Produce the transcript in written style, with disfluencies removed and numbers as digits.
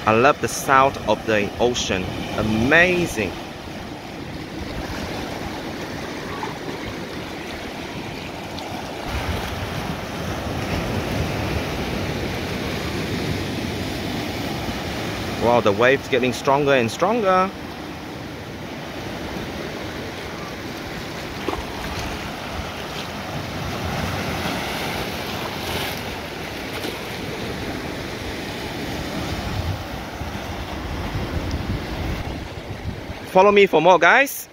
I love the sound of the ocean. Amazing. Wow, the waves getting stronger and stronger. Follow me for more, guys.